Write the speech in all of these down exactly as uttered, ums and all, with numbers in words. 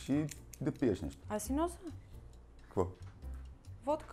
носиш и да пиеш нещо. Аз си нося. Какво? Водка.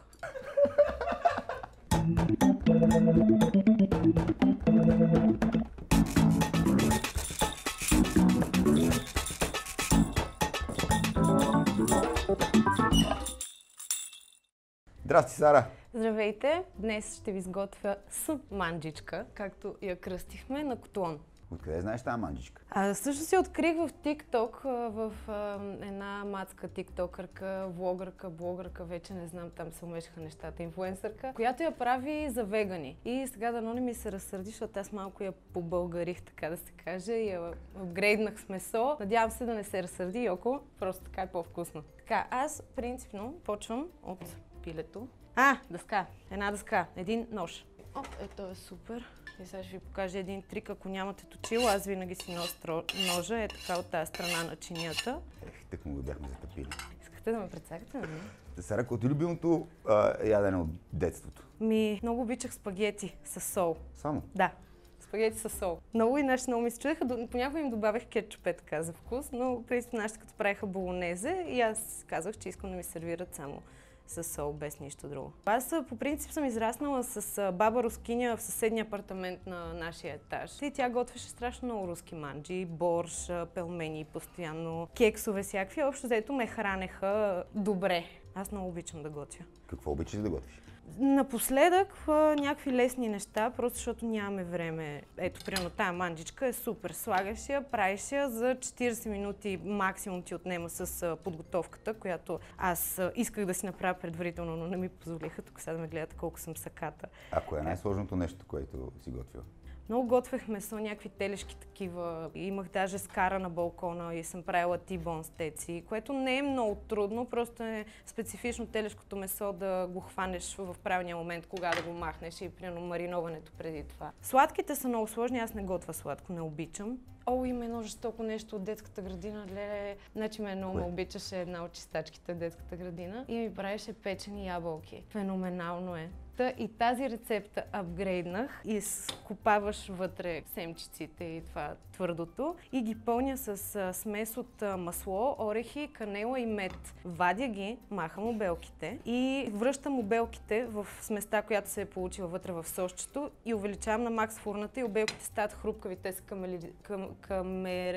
Здрасти, Сара! Здравейте! Днес ще ви сготвя с манджичка, както я кръстихме, на котлон. Откъде знаеш тази манджичка? А, също си открих в TikTok, в а, една мацка тиктокърка, влогърка, блогърка, вече не знам, там се умешаха нещата, инфлуенсърка, която я прави за вегани. И сега дано не ми се разсърди, защото аз малко я побългарих, така да се каже, и я апгрейднах с месо. Надявам се да не се разсърди, Йоко, просто така е по-вкусно. Така, аз принципно почвам от пилето. А, дъска, една дъска, един нож. Оп, ето е супер. И сега ще ви покажа един трик, ако нямате точило. Аз винаги си нося ножа, е така от тази страна на чинията. Ех, тък му го бяхме затъпили. Искате да ме прецакате, нали? Сара, какво ти е любимото а, ядене от детството? Ми, много обичах спагети с сол. Само? Да, спагети с сол. Много и нашите много ми се чудеха, понякога им добавях кетчупе така за вкус, но принцип нашите като правиха болонезе и аз казах, че искам да ми сервират само с сол, без нищо друго. Аз по принцип съм израснала с баба рускиня в съседния апартамент на нашия етаж. И тя готвеше страшно много руски манджи, борш, пелмени постоянно, кексове всякакви. Общо взето ме хранеха добре. Аз много обичам да готвя. Какво обичаш да готвиш? Напоследък някакви лесни неща, просто защото нямаме време. Ето, примерно тая манджичка е супер. Слагаш я, правиш я за четирийсет минути максимум ти отнема с подготовката, която аз исках да си направя предварително, но не ми позволиха. Тук сега да ме гледате колко съм саката. А кое е най-сложното нещо, което си готвила? Много готвех месо, някакви телешки такива. Имах даже скара на балкона и съм правила тибон стеци, което не е много трудно, просто е специфично телешкото месо да го хванеш в правилния момент, кога да го махнеш и примерно мариноването преди това. Сладките са много сложни, аз не готвя сладко, не обичам. О, има едно жестоко нещо от детската градина, леле. Значи ме много ме обичаше една от чистачките в детската градина и ми правеше печени ябълки. Феноменално е. Та и тази рецепта апгрейднах и скопаваш вътре семчиците и това твърдото и ги пълня с а, смес от а, масло, орехи, канела и мед. Вадя ги, махам обелките и връщам обелките в сместа, която се е получила вътре в сосчето и увеличавам на макс фурната и обелките стават хрупкави, те се камели... кам... камер...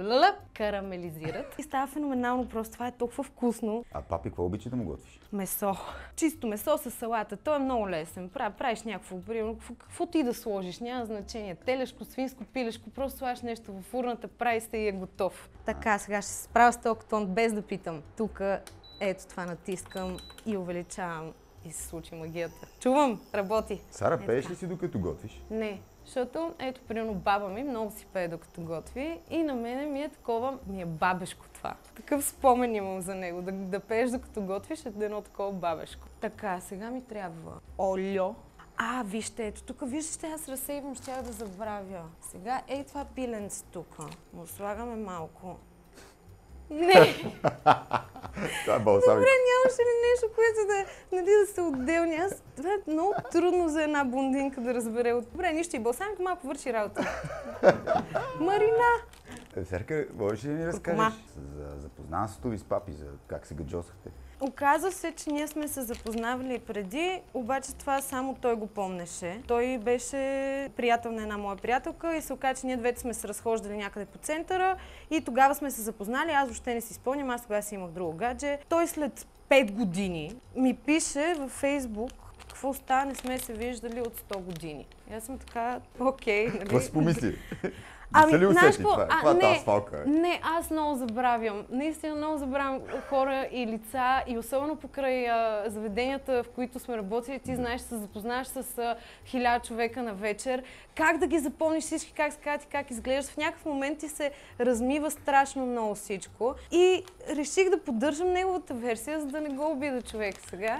карамелизират. И става феноменално просто, това е толкова вкусно. А папи, какво обича да му готвиш? Месо. Чисто месо с салата. Той е много лесен. Правиш някакво, примерно, каквото и да сложиш, няма значение. Телешко, свинско, пилешко, просто слагаш нещо в фурната, прави се и е готов. Така, сега ще се справя с този котлон без да питам. Тук, ето това натискам и увеличавам и се случи магията. Чувам, работи. Сара, е, пееш така. ли си докато готвиш? Не. Защото, ето, примерно, баба ми много си пее докато готви и на мене ми е такова, ми е бабешко това. Такъв спомен имам за него, да, да пееш докато готвиш е едно такова бабешко. Така, сега ми трябва олио. А, вижте, ето тук, вижте, аз разсейвам, ще да забравя. Сега, ей това пиленце тук, му слагаме малко. Не! Това е балсамик. Добре, нямаше ли нещо, което да, нали, да се отделни? Аз, това е много трудно за една блондинка да разбере. Добре, нищо и балсамик малко върши работа. Марина! Серка, можеш ли да ни разкажеш за запознанството ви с папи, за как се гаджосахте? Оказва се, че ние сме се запознавали преди, обаче това само той го помнеше. Той беше приятел на една моя приятелка и се оказа, че ние двете сме се разхождали някъде по центъра и тогава сме се запознали, аз въобще не си спомням, аз тогава си имах друго гадже. Той след пет години ми пише във Фейсбук какво става, не сме се виждали от сто години. И аз съм така, окей, нали? Какво си помисли? Ами, ли знаеш усети това? а, Това е не, тази свалка, е. Не, аз много забравям. Наистина много забравям хора и лица и особено покрай а, заведенията, в които сме работили, ти знаеш, се запознаваш с а, хиляда човека на вечер, как да ги запомниш всички, как се казват и как изглеждат. В някакъв момент ти се размива страшно много всичко и реших да поддържам неговата версия, за да не го обида човек сега.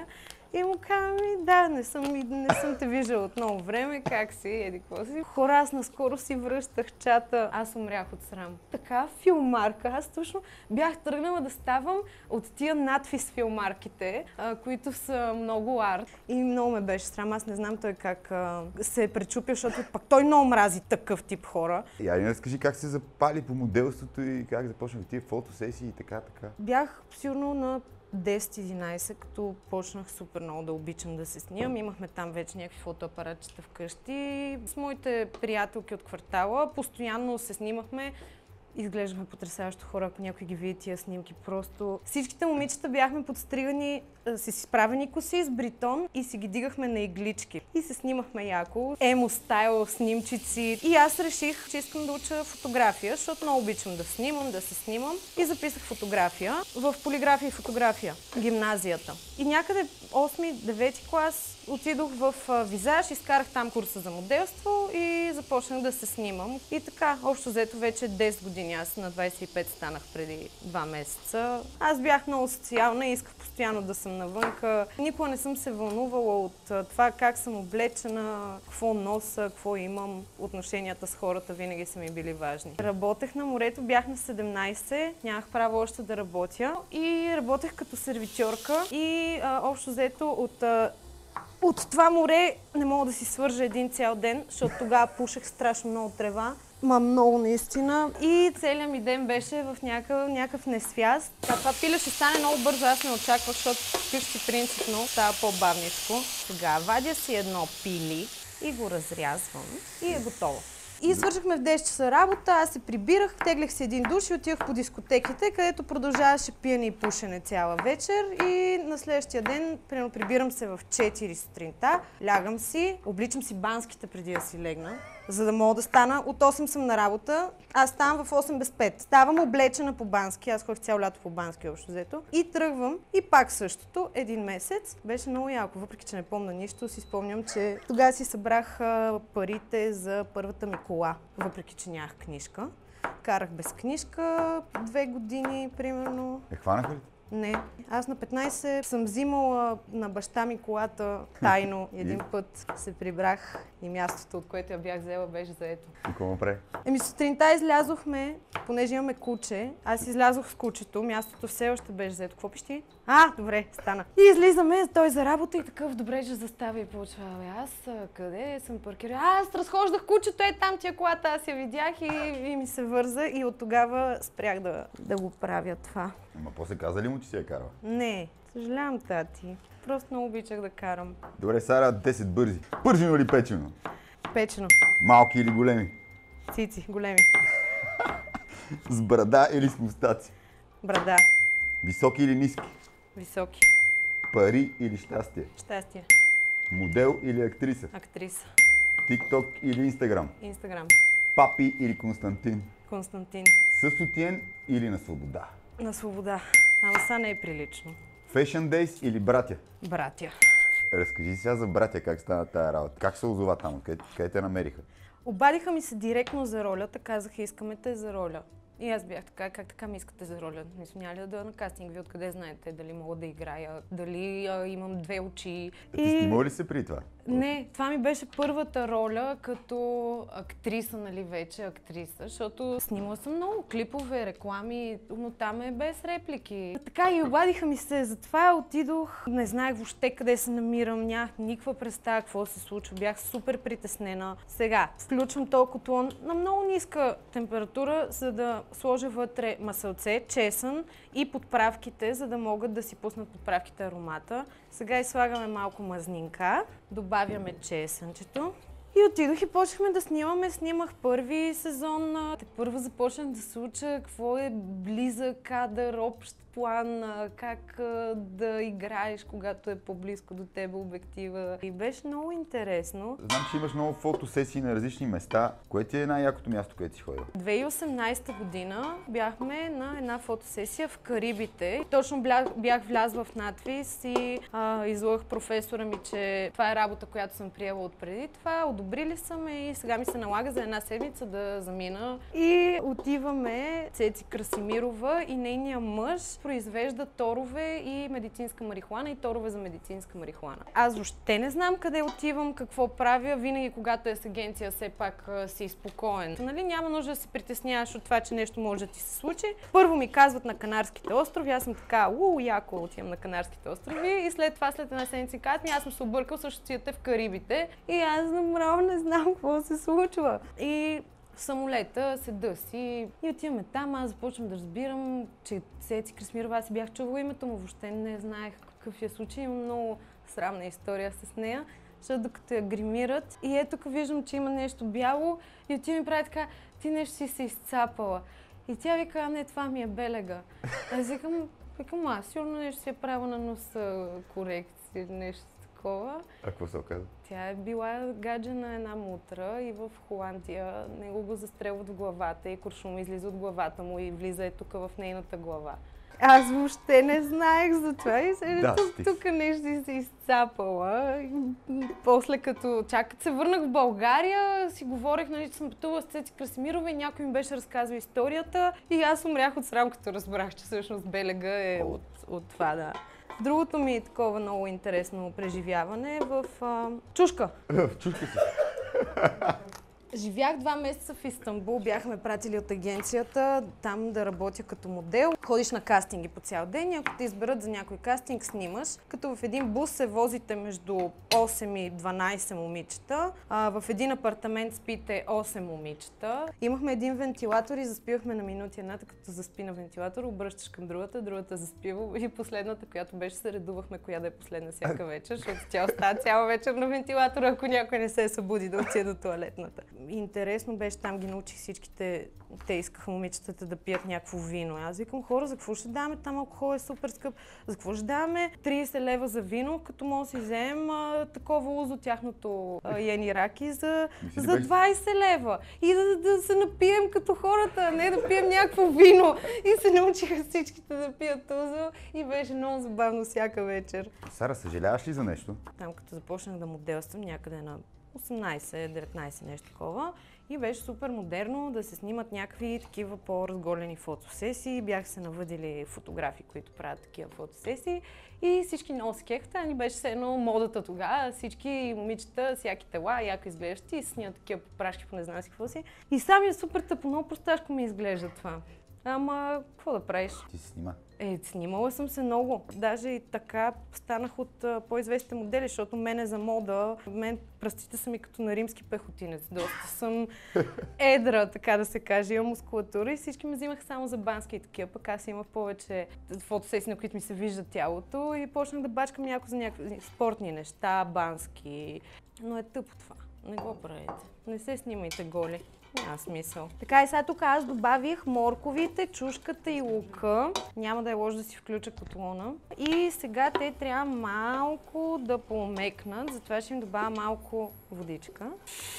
И му казвам, да, не съм, не съм те виждала от много време, как си, еди какво си. Хора, аз наскоро си връщах чата, аз умрях от срам. Така филмарка, аз точно бях тръгнала да ставам от тия надфис филмарките, а, които са много арт. И много ме беше срам, аз не знам той как а, се е пречупил, защото пък той много мрази такъв тип хора. Я не разкажи как се запали по моделството и как започнах тия фотосесии и така, така. Бях сигурно на десет-единайсет, като почнах супер много да обичам да се снимам. Имахме там вече някакви фотоапаратчета вкъщи. С моите приятелки от квартала постоянно се снимахме. Изглеждахме потресаващо хора, ако някой ги види тия снимки. Просто всичките момичета бяхме подстригани с изправени коси с бритон и си ги дигахме на иглички. И се снимахме яко. Емо стайл, снимчици. И аз реших, че искам да уча фотография, защото много обичам да снимам, да се снимам. И записах фотография в полиграфия и фотография, гимназията. И някъде осми-девети клас отидох в Визаж, изкарах там курса за моделство и започнах да се снимам. И така, общо взето вече десет години. Аз на двайсет и пет станах преди два месеца. Аз бях много социална и исках постоянно да съм навънка. Никога не съм се вълнувала от това как съм облечена, какво носа, какво имам. Отношенията с хората винаги са ми били важни. Работех на морето, бях на седемнайсет, нямах право още да работя. И работех като сервитьорка и а, общо взето от а, От това море не мога да си свържа един цял ден, защото тогава пушех страшно много трева. Ма много наистина. И целият ми ден беше в някакъв, някакъв несвяст. Това пиле ще стане много бързо, аз не очаквах, защото вкъщи принципно става по-бавничко. Сега вадя си едно пили и го разрязвам и е готово. И свършихме в десет часа работа, аз се прибирах, теглях си един душ и отивах по дискотеките, където продължаваше пиене и пушене цяла вечер. И на следващия ден, примерно, прибирам се в четири сутринта, лягам си, обличам си банските преди да си легна, за да мога да стана. От осем съм на работа, аз ставам в осем без пет. Ставам облечена по бански, аз ходих цяло лято по бански общо взето. И тръгвам и пак същото, един месец. Беше много яко, въпреки че не помня нищо, си спомням, че тогава си събрах а, парите за първата ми кола, въпреки че нямах книжка. Карах без книжка две години, примерно. Е, хванаха ли? Не. Аз на петнайсет съм взимала на баща ми колата тайно. Един път се прибрах и мястото, от което я бях взела, беше заето. И какво направи? Еми сутринта излязохме, понеже имаме куче. Аз излязох с кучето, мястото все още беше заето. Какво пищи? А, добре, стана. И излизаме, той за работа и такъв, добре, че застава и почва. Аз къде съм паркирала? Аз разхождах кучето, е там тия колата, аз я видях и, и ми се върза и от тогава спрях да, да го правя това. Ама после каза ли му, че си я карала? Не, съжалявам, тати. Просто много обичах да карам. Добре, Сара, десет бързи. Пържено или печено? Печено. Малки или големи? Цици, големи. С брада или с мустаци? Брада. Високи или ниски? Високи. Пари или щастие? Щастие. Модел или актриса? Актриса. Тикток или Инстаграм? Инстаграм. Папи или Константин? Константин. Със сутиен или на свобода? На свобода. Ама са не е прилично. Fashion Days или братя? Братя. Разкажи сега за братя, как стана тая работа. Как се озова там? Къде, къде те намериха? Обадиха ми се директно за ролята, казаха, искаме те за роля. И аз бях така, как така ми искате за роля? Мисля, няма ли да дойда на кастинг? Вие откъде знаете? Дали мога да играя? Дали а, имам две очи? А ти и... снимала ли се при това? Не, това ми беше първата роля като актриса, нали вече актриса, защото снимала съм много клипове, реклами, но там е без реплики. Така и обадиха ми се, затова отидох, не знаех въобще къде се намирам, нямах никаква представа какво се случва, бях супер притеснена. Сега, включвам този котлон на много ниска температура, за да сложа вътре масълце, чесън и подправките, за да могат да си пуснат подправките аромата. Сега изслагаме малко мазнинка, добавяме чесънчето и отидох и почнахме да снимаме. Снимах първи сезон. Те първо започнах да се уча какво е близък кадър, общ план, как да играеш, когато е по-близко до теб обектива. И беше много интересно. Знам, че имаш много фотосесии на различни места. Кое ти е най-якото място, където си ходила? две хиляди и осемнайсета година бяхме на една фотосесия в Карибите. Точно бях влязла в надвис и а, излъгах професора ми, че това е работа, която съм приела отпреди това. одобрили са ме и сега ми се налага за една седмица да замина. И отиваме Цеци Красимирова и нейния мъж произвежда торове и медицинска марихуана и торове за медицинска марихуана. Аз въобще не знам къде отивам, какво правя, винаги когато е с агенция, все пак си спокоен. Нали, няма нужда да се притесняваш от това, че нещо може да ти се случи. Първо ми казват на Канарските острови, аз съм така, уу, яко отивам на Канарските острови и след това, след една седмица казват ми, аз съм се объркал, също отидете в Карибите и аз направо не знам какво се случва. И в самолета седа си и отиваме там, аз започвам да разбирам, че Цеци Красимирова, аз си бях чувала името му, въобще не знаех какъв е случай, имам много срамна история с нея, защото докато я гримират и ето тук виждам, че има нещо бяло и отивам и прави така, ти нещо си се изцапала. И тя вика, не, това ми е белега. Аз викам, викам, аз сигурно нещо си е правила на носа корекция, нещо такова. А какво се оказа? Тя е била гаджена една мутра и в Холандия него го застрелват в главата и куршум излиза от главата му и влиза е тук в нейната глава. Аз въобще не знаех за това и се да, тук, тук нещо си се изцапала. После като чак като се върнах в България, си говорех, нали, че съм пътувала с Цеци Красимирова и някой ми беше разказва историята и аз умрях от срам, като разбрах, че всъщност белега е от, от това, да. Другото ми е такова много интересно преживяване в а, Чушка. В Чушка си. Живях два месеца в Истанбул, бяхме пратили от агенцията там да работя като модел. Ходиш на кастинги по цял ден и ако те изберат за някой кастинг, снимаш. Като в един бус се возите между осем и дванайсет момичета. А, в един апартамент спите осем момичета. Имахме един вентилатор и заспивахме на минути едната, като заспи на вентилатор, обръщаш към другата, другата заспива и последната, която беше, се редувахме коя да е последна всяка вечер, защото тя остава цяла вечер на вентилатора, ако някой не се събуди да отиде до тоалетната. Интересно беше, там ги научих всичките, те искаха момичетата да пият някакво вино. Аз викам, хора, за какво ще даваме? Там алкохол е супер скъп. За какво ще даваме трийсет лева за вино, като може да си вземем а, такова узо тяхното а, Йени Раки за, за двайсет лева. И да, да се напием като хората, а не да пием някакво вино. И се научиха всичките да пият узо и беше много забавно всяка вечер. Сара, съжаляваш ли за нещо? Там като започнах да моделствам някъде на осемнайсет деветнайсет нещо такова и беше супер модерно да се снимат някакви такива по-разголени фотосесии. Бях се навъдили фотографи, които правят такива фотосесии и всички много се кефта. Ни беше все едно модата тогава. Всички момичета, всяки тела, яко изглеждат и снимат такива прашки по не знам си какво си. И сами е супер тъпо, много просташко ми изглежда това. Ама, какво да правиш? Ти се снима? Е, снимала съм се много. Даже и така станах от а, по-известните модели, защото мене за мода, мен пръстите са ми като на римски пехотинец. Доста съм едра, така да се каже, имам мускулатура и всички ме взимаха само за бански и такива. Пък аз имах повече фотосесии, на които ми се вижда тялото и почнах да бачкам някакво за някакви спортни неща, бански. Но е тъпо това. Не го правете. Не се снимайте голи. Няма смисъл. Така и сега тук аз добавих морковите, чушката и лука. Няма да е лошо да си включа котлона. И сега те трябва малко да поумекнат, затова ще им добавя малко водичка.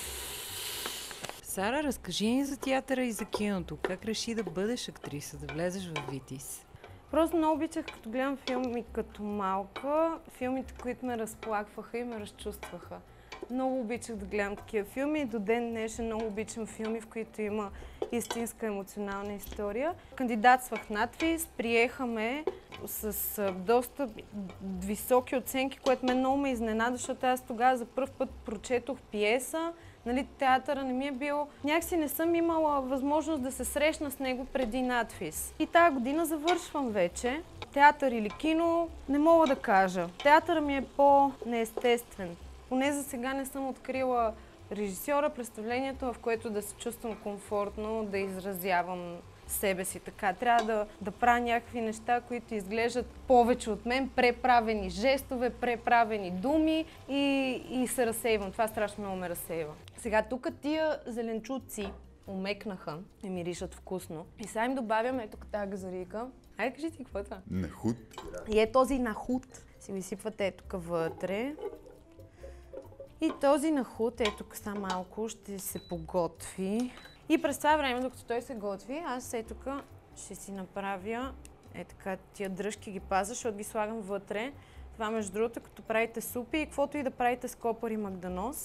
Сара, разкажи ни за театъра и за киното. Как реши да бъдеш актриса, да влезеш в Витис? Просто много обичах, като гледам филми като малка, филмите, които ме разплакваха и ме разчувстваха. Много обичах да гледам такива филми и до ден днешен много обичам филми, в които има истинска емоционална история. Кандидатствах на ТВИС, приеха ме с доста високи оценки, което мен много ме изненада, защото аз тогава за първ път прочетох пиеса. Нали, театъра не ми е бил. Някакси не съм имала възможност да се срещна с него преди надфис. И тази година завършвам вече. Театър или кино, не мога да кажа. Театъра ми е по-неестествен. Поне за сега не съм открила режисьора, представлението, в което да се чувствам комфортно, да изразявам себе си така. Трябва да, да правя някакви неща, които изглеждат повече от мен, преправени жестове, преправени думи и, и се разсейвам. Това страшно много ме разсейва. Сега тук тия зеленчуци умекнаха и миришат вкусно. И сега им добавяме ето тази газарика. Айде, кажи ти какво е това? Нахут. И е този нахут. Си висипвате ето тук вътре. И този нахут, ето тук са малко, ще се поготви. И през това време, докато той се готви, аз ето тук ще си направя е така тия дръжки ги пазя, защото ги слагам вътре. Това между другото, като правите супи и каквото и да правите с копър и магданоз,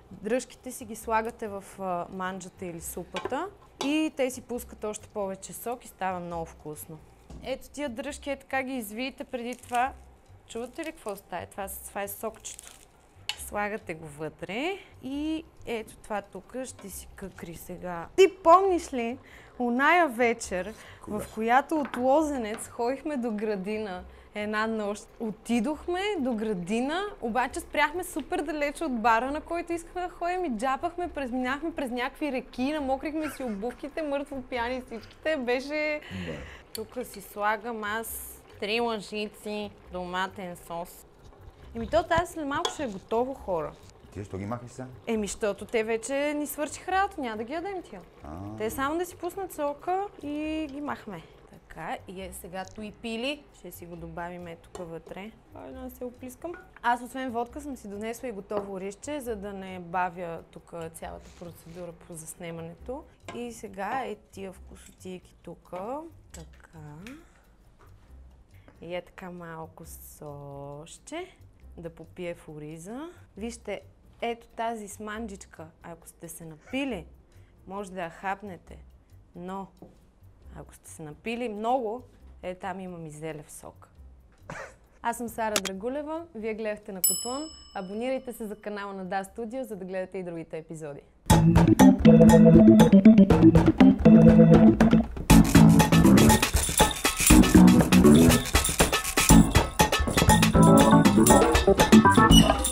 Дръжките си ги слагате в а, манджата или супата и те си пускат още повече сок и става много вкусно. Ето тия дръжки, е така ги извиете преди това. Чувате ли какво става? Това, това е сокчето. Слагате го вътре и ето това тук ще си къкри сега. Ти помниш ли оная вечер, в която от Лозенец ходихме до градина една нощ? Отидохме до градина, обаче спряхме супер далече от бара, на който искахме да ходим и джапахме, през, минахме през някакви реки, намокрихме си обувките, мъртво пияни всичките. Беше... Тук си слагам аз три лъжици доматен сос. Еми то тази след малко ще е готово, хора. Ти що ги махаш сега? Еми, защото те вече ни свършиха работа, няма да ги ядем тия. Те само да си пуснат сока и ги махме. Така, и е сега той пили. Ще си го добавим е тук вътре. Ай, да се оплискам. Аз освен водка съм си донесла и готово орище, за да не бавя тук цялата процедура по заснемането. И сега е тия вкусотийки тук. Така. И е така малко соще да попие в ориза. Вижте, ето тази сманджичка, ако сте се напили, може да я хапнете, но ако сте се напили много, е там имам и зелев сок. Аз съм Сара Драгулева, вие гледахте на Котлон. Абонирайте се за канала на Да Студио, за да гледате и другите епизоди. Thank you.